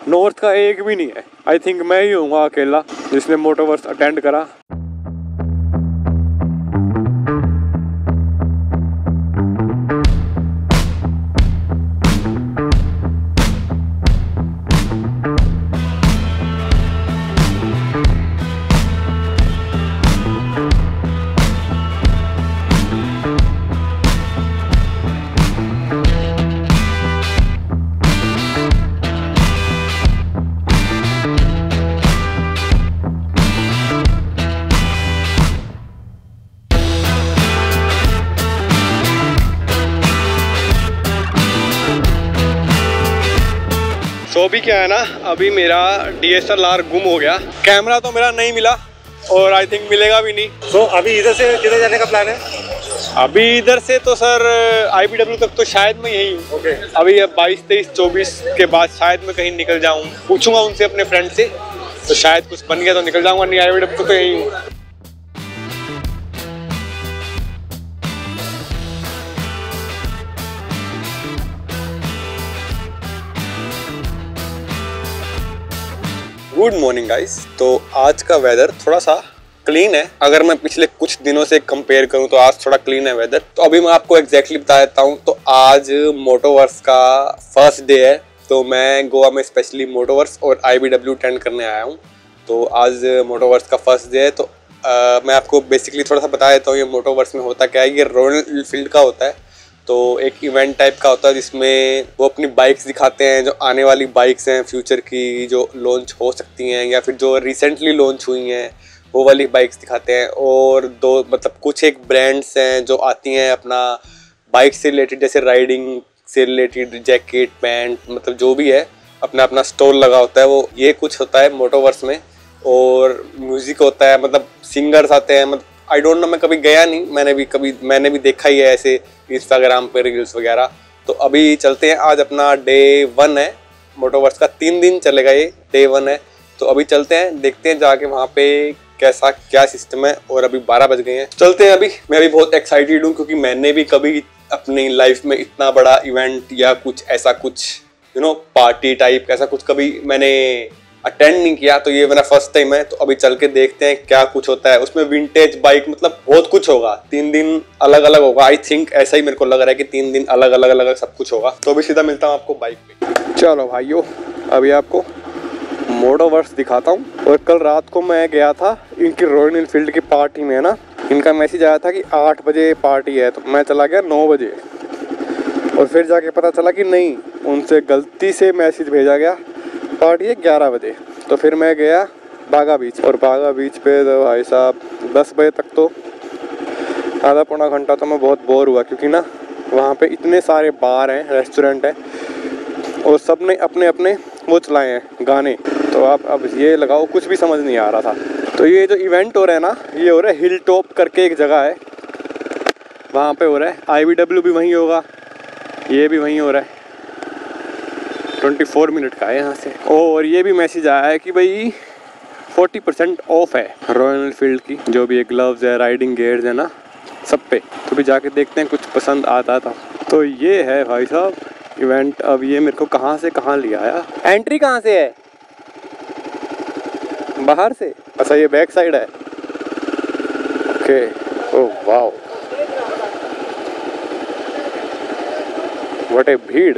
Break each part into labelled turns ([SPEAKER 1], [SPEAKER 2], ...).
[SPEAKER 1] North का एक भी नहीं है। आई थिंक मैं ही हूँ अकेला जिसने मोटोवर्स अटेंड करा। तो अभी क्या है ना, अभी मेरा DSLR गुम हो गया। कैमरा तो मेरा नहीं मिला और आई थिंक मिलेगा भी नहीं।
[SPEAKER 2] तो अभी इधर से किधर जाने का प्लान है?
[SPEAKER 1] अभी इधर से तो सर IBW तक तो शायद मैं यही हूँ। अभी 22, 23, 24 के बाद शायद मैं कहीं निकल जाऊँ। पूछूंगा उनसे, अपने फ्रेंड से, तो शायद कुछ बन गया तो निकल जाऊँगा, नहीं IBW तो यही हूँ। Good morning guys. तो आज का वेदर थोड़ा सा क्लीन है। अगर मैं पिछले कुछ दिनों से कंपेयर करूं तो आज थोड़ा क्लीन है वेदर। तो अभी मैं आपको एग्जैक्टली बता देता हूं। तो आज मोटोवर्स का फर्स्ट डे है। तो मैं गोवा में स्पेशली मोटोवर्स और IBW अटेंड करने आया हूं। तो आज मोटोवर्स का फर्स्ट डे है। तो मैं आपको बेसिकली थोड़ा सा बता देता हूँ ये मोटोवर्स में होता क्या है। ये रॉयल एनफील्ड का होता है। तो एक इवेंट टाइप का होता है जिसमें वो अपनी बाइक्स दिखाते हैं, जो आने वाली बाइक्स हैं फ्यूचर की, जो लॉन्च हो सकती हैं या फिर जो रिसेंटली लॉन्च हुई हैं, वो वाली बाइक्स दिखाते हैं। और दो मतलब कुछ एक ब्रांड्स हैं जो आती हैं अपना बाइक से रिलेटेड, जैसे राइडिंग से रिलेटेड जैकेट, पैंट, मतलब जो भी है अपना अपना स्टॉल लगा होता है। वो ये कुछ होता है मोटोवर्स में। और म्यूज़िक होता है, मतलब सिंगर्स आते हैं। मतलब आई डोंट नो, मैं कभी गया नहीं, मैंने भी देखा ही है ऐसे इंस्टाग्राम पे रील्स वगैरह। तो अभी चलते हैं। आज अपना डे 1 है मोटोवर्स का, 3 दिन चलेगा ये, डे 1 है। तो अभी चलते हैं, देखते हैं जाके वहाँ पे कैसा क्या सिस्टम है। और अभी 12 बज गए हैं, चलते हैं अभी। मैं भी बहुत एक्साइटेड हूँ क्योंकि मैंने भी कभी अपनी लाइफ में इतना बड़ा इवेंट या कुछ ऐसा कुछ पार्टी टाइप ऐसा कुछ कभी मैंने अटेंड नहीं किया। तो ये मेरा फर्स्ट टाइम है। तो अभी चल के देखते हैं क्या कुछ होता है उसमें। विंटेज बाइक, मतलब बहुत कुछ होगा। 3 दिन अलग अलग होगा। आई थिंक ऐसा ही मेरे को लग रहा है कि 3 दिन अलग अलग सब कुछ होगा। तो अभी सीधा मिलता हूँ आपको बाइक पे। चलो भाइयों, अभी आपको मोटोवर्स दिखाता हूँ। और कल रात को मैं गया था इनकी रॉयल एनफील्ड की पार्टी में ना। इनका मैसेज आया था कि 8 बजे पार्टी है। तो मैं चला गया 9 बजे। और फिर जाके पता चला कि नहीं, उनसे गलती से मैसेज भेजा गया पार्टी है 11 बजे। तो फिर मैं गया बागा बीच। और बागा बीच पे तो भाई साहब 10 बजे तक तो आधा पौना घंटा तो मैं बहुत बोर हुआ। क्योंकि ना वहाँ पे इतने सारे बार हैं, रेस्टोरेंट हैं, और सब ने अपने अपने वो चलाए हैं गाने। तो आप अब ये लगाओ, कुछ भी समझ नहीं आ रहा था। तो ये जो इवेंट हो रहा है ना, ये हो रहा है हिल टॉप करके एक जगह है, वहाँ पे हो रहा है। IBW भी वहीं होगा, ये भी वहीं हो रहा है। 24 मिनट का है यहाँ से। और ये भी मैसेज आया है कि भाई 40% ऑफ है रॉयल एनफील्ड की, जो भी ग्लव्स है, राइडिंग गियर्स है ना, सब पे। तो भी जाके देखते हैं कुछ पसंद आता था। तो ये है भाई साहब इवेंट। अब ये मेरे को कहाँ से कहाँ ले आया। एंट्री कहाँ से है? बाहर से? अच्छा, ये बैक साइड है। Okay. Oh wow, what a भीड़।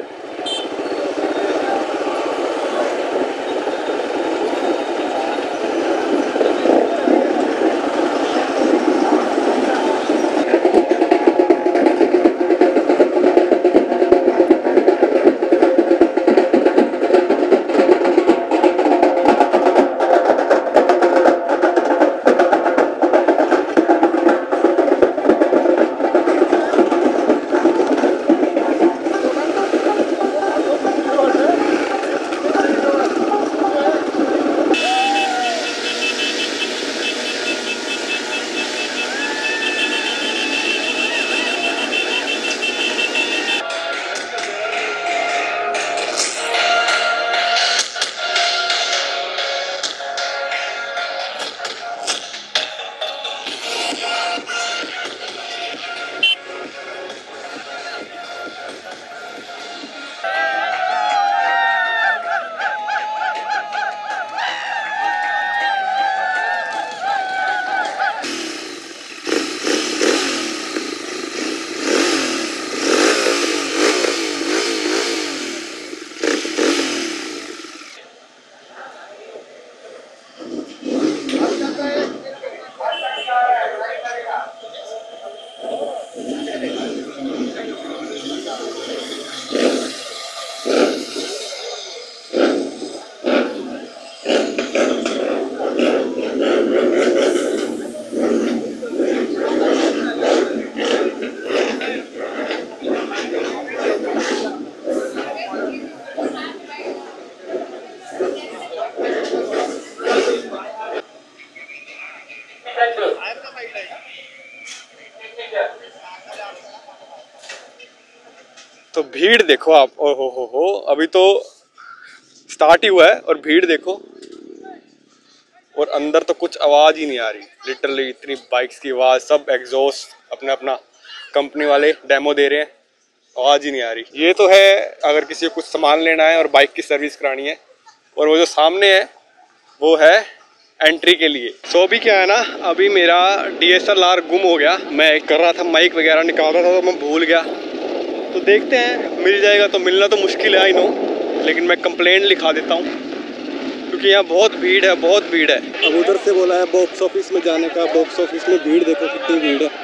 [SPEAKER 1] भीड़ देखो आप, ओ हो, अभी तो स्टार्ट ही हुआ है और भीड़ देखो, और अंदर तो कुछ आवाज ही नहीं आ रही। लिटरली इतनी बाइक्स की आवाज, सब एग्जॉस्ट अपना अपना कंपनी वाले डेमो दे रहे हैं, आवाज ही नहीं आ रही। ये तो है अगर किसी को कुछ सामान लेना है और बाइक की सर्विस करानी है। और वो जो सामने है वो है एंट्री के लिए। तो अभी क्या है ना, अभी मेरा DSLR गुम हो गया। मैं कर रहा था माइक वगैरह निकाल रहा था तो मैं भूल गया। तो देखते हैं, मिल जाएगा तो। मिलना तो मुश्किल है आई नो, लेकिन मैं कंप्लेंट लिखा देता हूँ क्योंकि यहाँ बहुत भीड़ है, बहुत भीड़ है। अब उधर से बोला है बॉक्स ऑफिस में जाने का। बॉक्स ऑफिस में भीड़ देखो कितनी भीड़ है।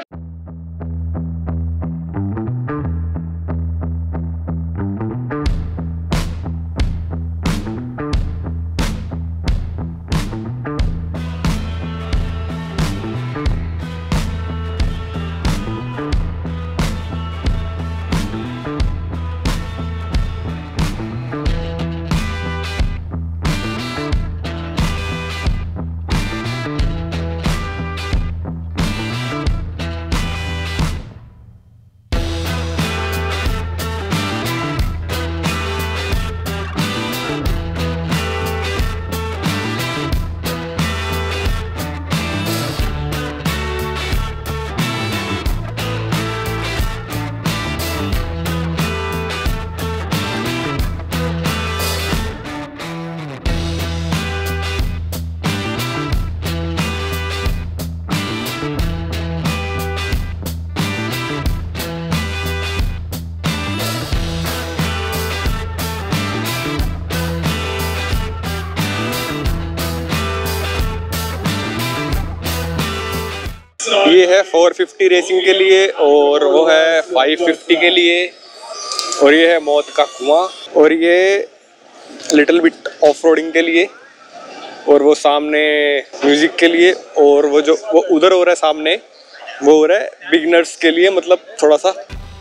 [SPEAKER 1] ये है 450 रेसिंग के लिए और वो है 550 के लिए, और ये है मौत का कुआं, और ये लिटिल बिट ऑफ रोडिंग के लिए, और वो सामने म्यूजिक के लिए, और वो जो वो उधर हो रहा है सामने वो हो रहा है बिगनर्स के लिए, मतलब थोड़ा सा।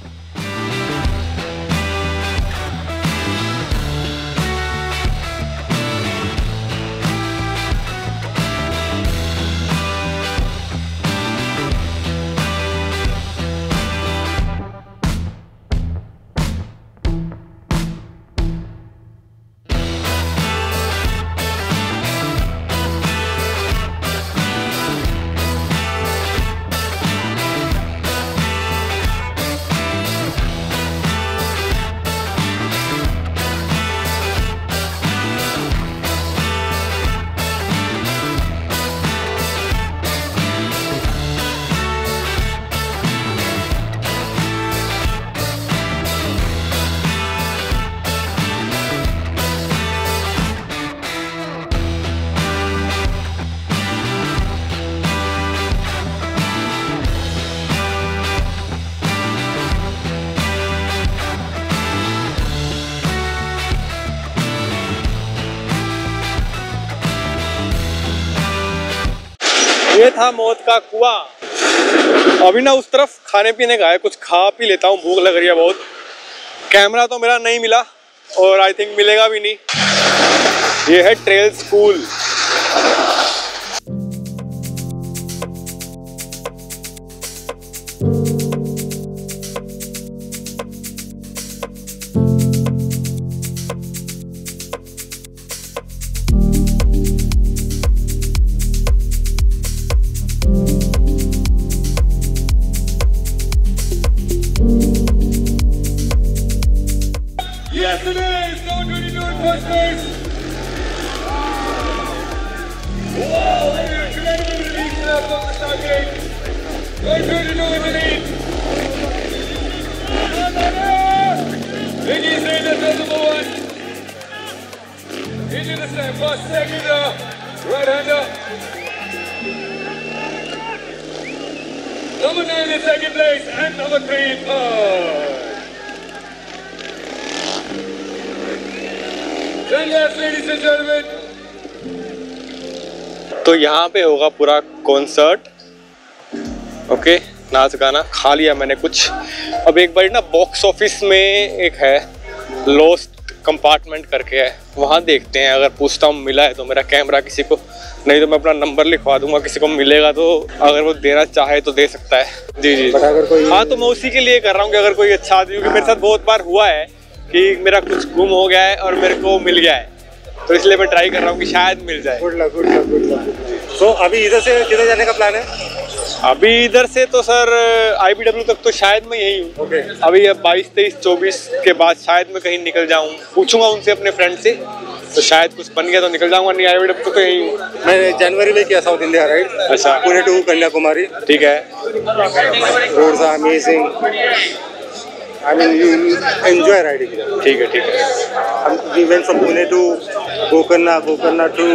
[SPEAKER 1] ये था मौत का कुआं। अभी ना उस तरफ खाने पीने का है, कुछ खा पी लेता हूँ, भूख लग रही है बहुत। कैमरा तो मेरा नहीं मिला और आई थिंक मिलेगा भी नहीं। ये है trail school.
[SPEAKER 3] Yesterday is now 22 in first place. Wow, what an incredible release there from the start gate. 22 in the lead. Vicky Sailor is number one. Into the step, first, second, right-hander. Number 9 in second place and number 3 in third. Ladies and gentlemen.
[SPEAKER 1] तो यहाँ पे होगा पूरा concert. Okay, नाच गाना खा लिया मैंने कुछ। अब एक बार ना बॉक्स ऑफिस में एक है लॉस्ट कंपार्टमेंट करके है, वहाँ देखते हैं। अगर पूछता हूँ मिला है तो मेरा कैमरा किसी को, नहीं तो मैं अपना नंबर लिखवा दूंगा, किसी को मिलेगा तो अगर वो देना चाहे तो दे सकता है। जी जी,
[SPEAKER 2] अगर कोई
[SPEAKER 1] हाँ तो मैं उसी के लिए कर रहा हूँ कि अगर कोई अच्छा आदमी, क्योंकि मेरे साथ बहुत बार हुआ है कि मेरा कुछ गुम हो गया है और मेरे को मिल गया है, तो इसलिए मैं ट्राई कर रहा हूँ कि शायद मिल जाए।
[SPEAKER 2] Good luck, good luck, good luck. तो अभी इधर से किधर जाने का प्लान है?
[SPEAKER 1] अभी इधर से तो सर IBW तक तो शायद मैं यही हूँ।
[SPEAKER 2] ओके।
[SPEAKER 1] अभी अब 22, 23, 24 के बाद शायद मैं कहीं निकल जाऊँ, पूछूंगा उनसे अपने फ्रेंड से, तो शायद कुछ बन गया तो निकल जाऊंगा, नहीं IBW तो यही हूँ।
[SPEAKER 2] मैं जनवरी में किया साउथ इंडिया राइड।
[SPEAKER 1] अच्छा।
[SPEAKER 2] पुणे टू कन्याकुमारी।
[SPEAKER 1] ठीक है।
[SPEAKER 2] Roads are amazing, I mean you enjoy riding.
[SPEAKER 1] ठीक है, ठीक है।
[SPEAKER 2] We went from Pune to Gokarna to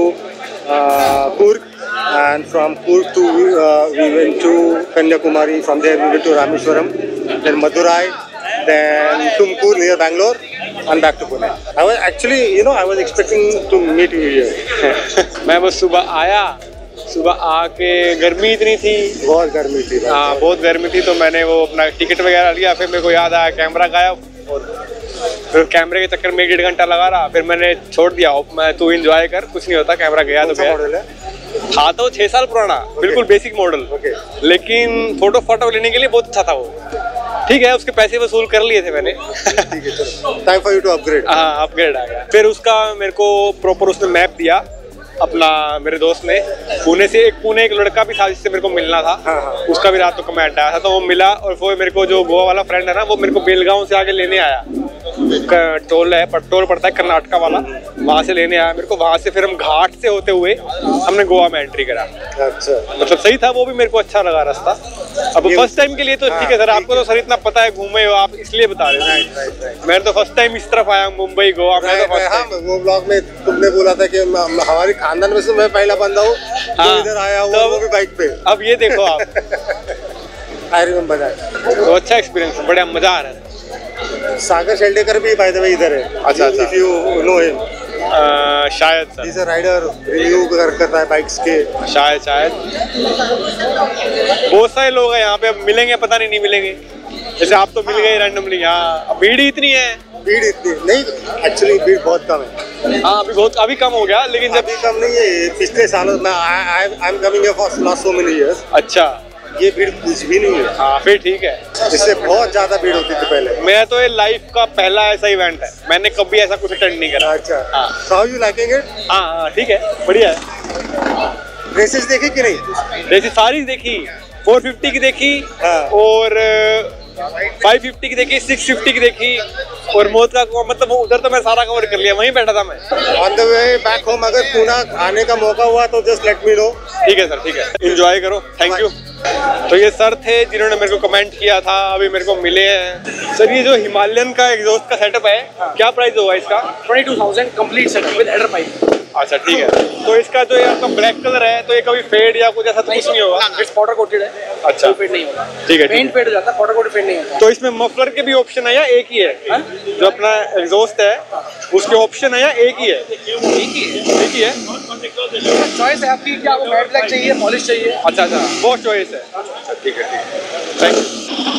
[SPEAKER 2] Kurg, and from Kurg to we went to Kanyakumari. From there we went to Rameshwaram, then Madurai, then Tumkur near Bangalore, and back to Pune. I was actually, I was expecting to meet you here.
[SPEAKER 1] मैं बस सुबह आया, सुबह आके गर्मी इतनी थी,
[SPEAKER 2] बहुत गर्मी थी।
[SPEAKER 1] हाँ बहुत गर्मी थी, तो मैंने वो अपना टिकट वगैरह लिया, फिर मेरे को याद आया कैमरा गायब, और फिर कैमरे के चक्कर में 1.5 घंटा लगा रहा, फिर मैंने छोड़ दिया। मैं तू एंजॉय कर, कुछ नहीं होता, कैमरा गया तो गया।
[SPEAKER 2] मॉडल है?
[SPEAKER 1] था तो 6 साल पुराना, बिल्कुल बेसिक मॉडल, लेकिन फोटो लेने के लिए बहुत अच्छा था वो। ठीक है, उसके पैसे वसूल कर लिए थे मैंने।
[SPEAKER 2] ठीक है, चलो। Time for you to upgrade.
[SPEAKER 1] हाँ, अपग्रेड आ गया। फिर उसका मेरे को प्रॉपर उसने मैप दिया अपना, मेरे दोस्त ने पुणे एक लड़का भी था जिससे मेरे को मिलना था।
[SPEAKER 2] हाँ, हाँ।
[SPEAKER 1] उसका भी रात को कमेंट आया था, तो वो मिला, और वो मेरे को जो गोवा वाला फ्रेंड है ना, वो मेरे को बेलगांव से आके लेने आया। टोल पड़ता है कर्नाटका वाला, वहाँ से लेने आया मेरे को। वहाँ से फिर हम घाट से होते हुए हमने गोवा में एंट्री करा।
[SPEAKER 2] अच्छा,
[SPEAKER 1] मतलब सही था, वो भी मेरे को अच्छा लगा रास्ता। अब फर्स्ट टाइम के लिए तो ठीक है सर, आपको तो सर इतना पता है, घूमे हो आप, इसलिए बता रहे थे। मैं तो फर्स्ट टाइम इस तरफ आया हूँ, मुंबई गोवा में।
[SPEAKER 2] वो ब्लॉग में तुमने बोला था कि हमारी खानदान में से मैं पहला बंदा हूँ जो इधर आया हूँ, वो भी बाइक पे।
[SPEAKER 1] अब ये देखो आप।
[SPEAKER 2] I remember that.
[SPEAKER 1] तो अच्छा एक्सपीरियंस, बड़ा मजा आ रहा है।
[SPEAKER 2] सागर शेल्डेकर भी बाय द वे इधर है।
[SPEAKER 1] अच्छा।
[SPEAKER 2] If you know him.
[SPEAKER 1] शायद sir.
[SPEAKER 2] Is a rider, review करता है बाइक्स के।
[SPEAKER 1] शायद बहुत सारे लोग हैं यहाँ पे, अब मिलेंगे पता नहीं मिलेंगे। जैसे आप तो मिल गए रैंडमली। यहाँ भीड़ इतनी है।
[SPEAKER 2] भीड़ इतनी नहीं, एक्चुअली भीड़ बहुत कम है।
[SPEAKER 1] हाँ, अभी कम हो गया, लेकिन जब
[SPEAKER 2] अभी कम नहीं है। पिछले सालों में I am coming here for last so many years.
[SPEAKER 1] अच्छा,
[SPEAKER 2] ये भीड़ कुछ भी नहीं है।
[SPEAKER 1] हाँ फिर ठीक है।
[SPEAKER 2] इससे बहुत ज्यादा भीड़ होती थी पहले।
[SPEAKER 1] मैं तो ये लाइफ का पहला ऐसा इवेंट है, मैंने कभी ऐसा कुछ अटेंड नहीं करा।
[SPEAKER 2] अच्छा।
[SPEAKER 1] हाँ।
[SPEAKER 2] So how you liking it?
[SPEAKER 1] हाँ ठीक है, बढ़िया है।
[SPEAKER 2] रेसेस देखी कि नहीं?
[SPEAKER 1] रेसेस सारी देखी, 450 की देखी,
[SPEAKER 2] हाँ।
[SPEAKER 1] और 550 की देखी, 650 की देखी, और मौत का मतलब उधर तो मैं सारा कवर कर लिया, वहीं बैठा था मैं।
[SPEAKER 2] On the way back home अगर पुणे आने का मौका हुआ तो जस्ट लेट मी नो।
[SPEAKER 1] ठीक है सर, ठीक है, एंजॉय करो, थैंक यू। तो ये सर थे जिन्होंने मेरे को कमेंट किया था, अभी मेरे को मिले हैं। सर ये जो हिमालयन का एग्जॉस्ट का सेटअप है, क्या प्राइस होगा इसका?
[SPEAKER 4] 22,000 complete setup with header pipe.
[SPEAKER 1] अच्छा ठीक है। तो इसका जो ये आपका ब्लैक कलर है, तो ये कभी फेड या कुछ ऐसा तो कुछ नहीं होगा?
[SPEAKER 4] इट्स पाउडर कोटेड है।
[SPEAKER 1] अच्छा,
[SPEAKER 4] फेड नहीं होगा।
[SPEAKER 1] ठीक है।
[SPEAKER 4] पेंट फेड हो जाता है, पाउडर कोटेड फेड नहीं होता।
[SPEAKER 1] तो इसमें मफलर के भी ऑप्शन है या एक ही है? जो अपना एग्जॉस्ट है उसके ऑप्शन है या एक ही है? एक ही है।
[SPEAKER 4] चॉइस है आपकी, क्या आपको मैट ब्लैक चाहिए, पॉलिश चाहिए?
[SPEAKER 1] अच्छा, बहुत चॉइस है। अच्छा ठीक है, थैंक यू।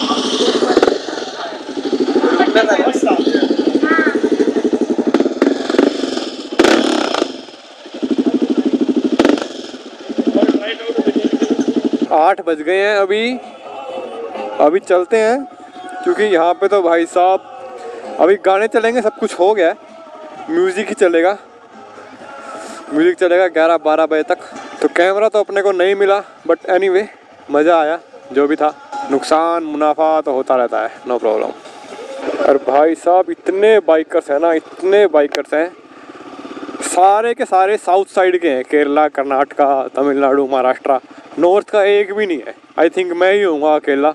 [SPEAKER 1] 8 बज गए हैं अभी चलते हैं, क्योंकि यहाँ पे तो भाई साहब अभी गाने चलेंगे, सब कुछ हो गया है, म्यूज़िक ही चलेगा, म्यूज़िक चलेगा 11-12 बजे तक। तो कैमरा तो अपने को नहीं मिला, बट एनीवे मज़ा आया, जो भी था। नुकसान मुनाफा तो होता रहता है, नो प्रॉब्लम। और भाई साहब इतने बाइकर्स हैं ना, इतने बाइकर्स हैं, सारे के सारे साउथ साइड के हैं, केरला, कर्नाटका, तमिलनाडु, महाराष्ट्र। नॉर्थ का एक भी नहीं है। आई थिंक मैं ही हूँगा अकेला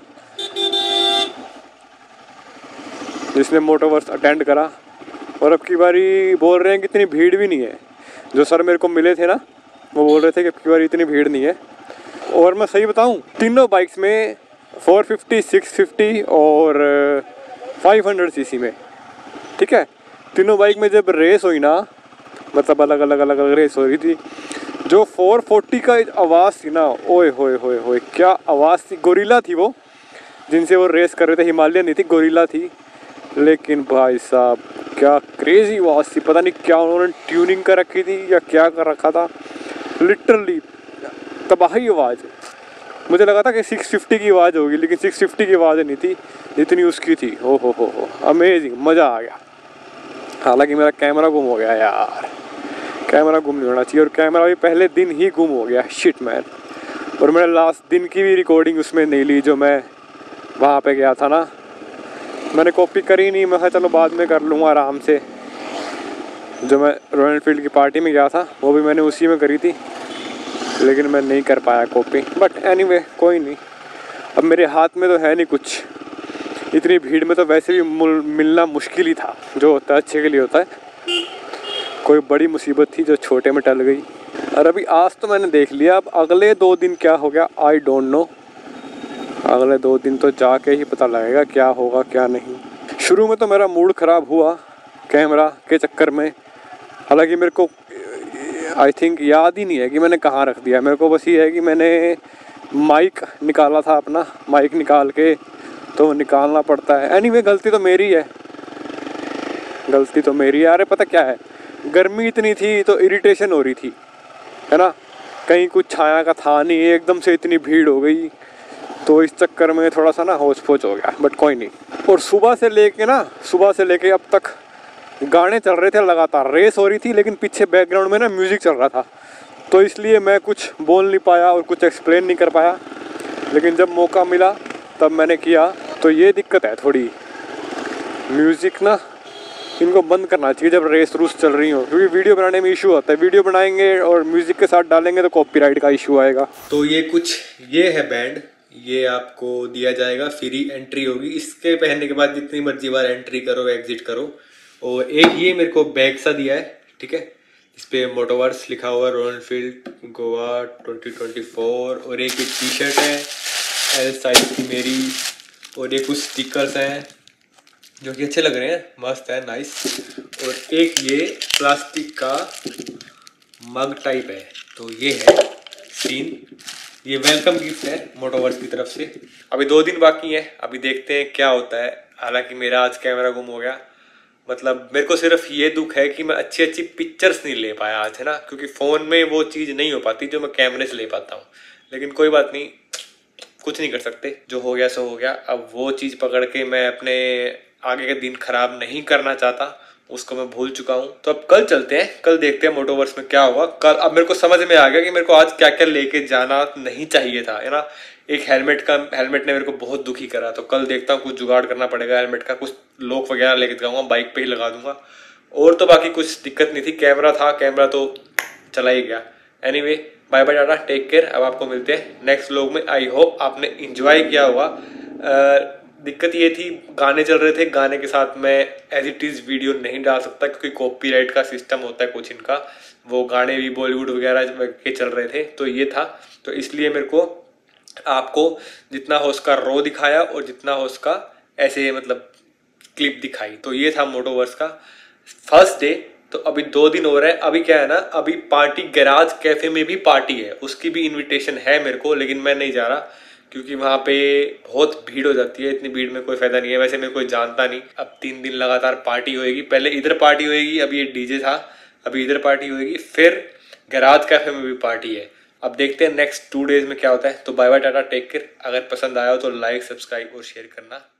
[SPEAKER 1] जिसने मोटोवर्स अटेंड करा। और अब की बारी बोल रहे हैं कि इतनी भीड़ भी नहीं है। जो सर मेरे को मिले थे ना, वो बोल रहे थे कि अब की बारी इतनी भीड़ नहीं है। और मैं सही बताऊँ, तीनों बाइक्स में 450, 650 और 500 सीसी में, ठीक है, तीनों बाइक में जब रेस हुई ना, मतलब अलग अलग रेस हो रही थी, जो 440 का आवाज़ थी ना, ओए होए होए होए क्या आवाज़ थी। गोरिल्ला थी वो जिनसे वो रेस कर रहे थे, हिमालयन नहीं थी, गोरिल्ला थी। लेकिन भाई साहब क्या क्रेजी आवाज़ थी, पता नहीं क्या उन्होंने ट्यूनिंग कर रखी थी या क्या कर रखा था, लिटरली तबाही आवाज़। मुझे लगा था कि 650 की आवाज़ होगी, लेकिन 650 की आवाज़ नहीं थी जितनी उसकी थी। हो अमेजिंग, मज़ा आ गया। हालांकि मेरा कैमरा गुम हो गया यार, कैमरा गुम नहीं होना चाहिए, और कैमरा भी पहले दिन ही गुम हो गया, शिट मैन। और मैंने लास्ट दिन की भी रिकॉर्डिंग उसमें नहीं ली, जो मैं वहाँ पे गया था ना, मैंने कॉपी करी नहीं। मैं चलो बाद में कर लूँगा आराम से। जो मैं रॉयल एनफील्ड की पार्टी में गया था वो भी मैंने उसी में करी थी, लेकिन मैं नहीं कर पाया कॉपी। बट एनीवे कोई नहीं, अब मेरे हाथ में तो है नहीं कुछ। इतनी भीड़ में तो वैसे भी मिलना मुश्किल ही था, जो होता है अच्छे के लिए होता है। कोई बड़ी मुसीबत थी जो छोटे में टल गई। और अभी आज तो मैंने देख लिया, अब अगले 2 दिन क्या हो गया आई डोंट नो। अगले 2 दिन तो जाके ही पता लगेगा क्या होगा क्या नहीं। शुरू में तो मेरा मूड ख़राब हुआ कैमरा के चक्कर में। हालांकि मेरे को आई थिंक याद ही नहीं है कि मैंने कहाँ रख दिया। मेरे को बस ये है कि मैंने माइक निकाला था अपना, माइक निकाल के तो निकालना पड़ता है। एनीवे गलती तो मेरी है, गलती तो मेरी है। अरे पता क्या है, गर्मी इतनी थी तो इरिटेशन हो रही थी, है ना। कहीं कुछ छाया का था नहीं, एकदम से इतनी भीड़ हो गई, तो इस चक्कर में थोड़ा सा ना होश पोच हो गया। बट कोई नहीं। और सुबह से लेके अब तक गाने चल रहे थे लगातार, रेस हो रही थी, लेकिन पीछे बैकग्राउंड में ना म्यूज़िक चल रहा था, तो इसलिए मैं कुछ बोल नहीं पाया और कुछ एक्सप्लेन नहीं कर पाया। लेकिन जब मौका मिला तब मैंने किया। तो ये दिक्कत है थोड़ी, म्यूज़िक ना इनको बंद करना चाहिए जब रेस रूस चल रही हो, क्योंकि वीडियो बनाने में इशू होता है। वीडियो बनाएंगे और म्यूज़िक के साथ डालेंगे तो कॉपीराइट का इशू आएगा। तो ये है बैंड, ये आपको दिया जाएगा, फ्री एंट्री होगी। इसके पहनने के बाद जितनी मर्जी बार एंट्री करो एग्जिट करो। और एक ये मेरे को बैग सा दिया है, ठीक है, इस पे मोटोवर्स लिखा हुआ, रॉयल एनफील्ड गोवा 2024। और एक टी शर्ट है एल साइज की मेरी, और ये कुछ स्टिकर्स हैं जो कि अच्छे लग रहे हैं, मस्त है, नाइस। और एक ये प्लास्टिक का मग टाइप है, तो ये है सीन, ये वेलकम गिफ्ट है मोटोवर्स की तरफ से। अभी 2 दिन बाकी है, अभी देखते हैं क्या होता है। हालांकि मेरा आज कैमरा गुम हो गया, मतलब मेरे को सिर्फ ये दुख है कि मैं अच्छी अच्छी पिक्चर्स नहीं ले पाया आज, है ना, क्योंकि फ़ोन में वो चीज़ नहीं हो पाती जो मैं कैमरे से ले पाता हूँ। लेकिन कोई बात नहीं, कुछ नहीं कर सकते, जो हो गया सो हो गया। अब वो चीज़ पकड़ के मैं अपने आगे के दिन खराब नहीं करना चाहता, उसको मैं भूल चुका हूँ। तो अब कल चलते हैं, कल देखते हैं मोटोवर्स में क्या होगा। कल अब मेरे को समझ में आ गया कि मेरे को आज क्या क्या लेके जाना नहीं चाहिए था, है ना। एक हेलमेट ने मेरे को बहुत दुखी करा, तो कल देखता हूँ कुछ जुगाड़ करना पड़ेगा हेलमेट का, कुछ लॉक वगैरह लेके जाऊँगा, बाइक पे ही लगा दूंगा। और तो बाकी कुछ दिक्कत नहीं थी, कैमरा था, कैमरा तो चला ही गया। Anyway bye bye tata, take care. अब आपको मिलते हैं नेक्स्ट व्लॉग में। आई होप आपने इंजॉय किया होगा। दिक्कत ये थी, गाने चल रहे थे, गाने के साथ मैं एज इट इज़ वीडियो नहीं डाल सकता, क्योंकि कॉपीराइट का सिस्टम होता है कुछ इनका। वो गाने भी बॉलीवुड वगैरह के चल रहे थे, तो ये था। तो इसलिए मेरे को आपको जितना हो उसका रो दिखाया और जितना हो उसका ऐसे मतलब क्लिप दिखाई। तो ये था मोटोवर्स का फर्स्ट डे। तो अभी 2 दिन हो रहे हैं। अभी क्या है ना, अभी पार्टी गैराज कैफे में भी पार्टी है, उसकी भी इनविटेशन है मेरे को, लेकिन मैं नहीं जा रहा क्योंकि वहाँ पे बहुत भीड़ हो जाती है। इतनी भीड़ में कोई फायदा नहीं है, वैसे मेरे कोई जानता नहीं। अब 3 दिन लगातार पार्टी होएगी, पहले इधर पार्टी होएगी, अभी ये डीजे था, अभी इधर पार्टी होएगी, फिर गैराज कैफे में भी पार्टी है। अब देखते हैं नेक्स्ट 2 डेज में क्या होता है। तो bye bye tata, take care. अगर पसंद आया हो तो लाइक, सब्सक्राइब और शेयर करना